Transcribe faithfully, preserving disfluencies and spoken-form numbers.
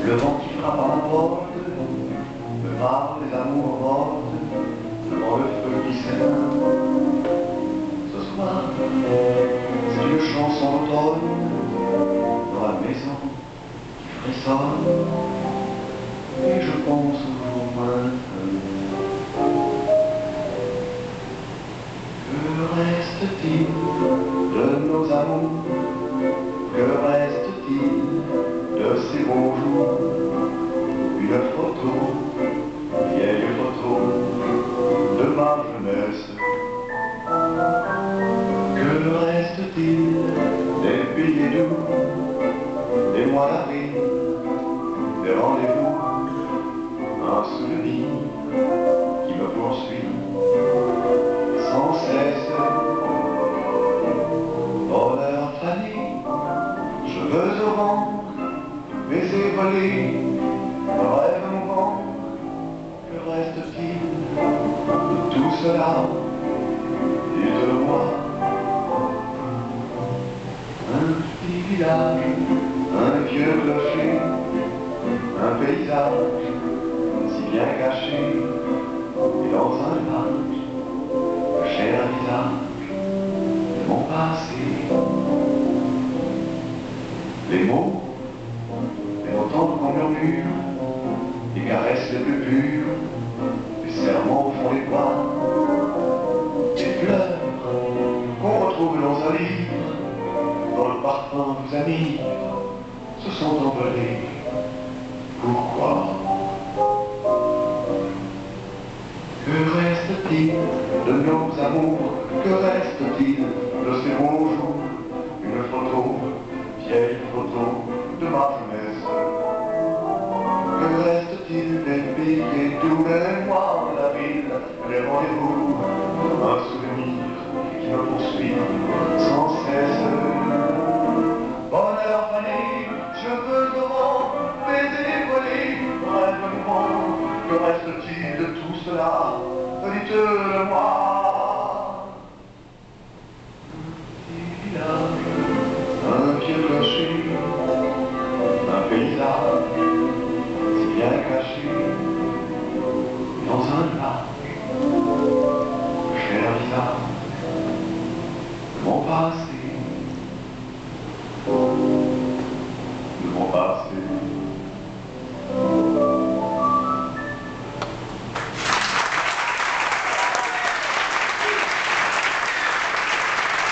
Le vent qui frappe à ma porte me parle des amours mortes devant le feu qui s'éteint. Ce soir, c'est une chanson d'automne dans la maison qui frissonne et je pense au jour maintenant. Que reste-t-il de nos amours? Que reste-t-il de ces bons jours? Une photo, vieille photo de ma jeunesse. Que reste-t-il des billets doux, des mois d'avril, des rendez-vous? Un souvenir qui me poursuit sans cesse. Bonheur fané, cheveux au vent, baisers volés, rêve mouvant. Que reste-t-il de tout cela? Dites-le-moi. Un petit village, un vieux clocher, un paysage si bien caché, et dans un village, le cher visage de mon passé. Les mots, les mots tendres qu'on murmure, les caresses les plus pures, les serments au fond des bois, les fleurs qu'on retrouve dans un livre, dont le parfum vous anime, se sont envolés. Pourquoi? Que reste-t-il de nos amours? Que reste-t-il de ces bons jours? Une photo, vieille photo de ma jeunesse.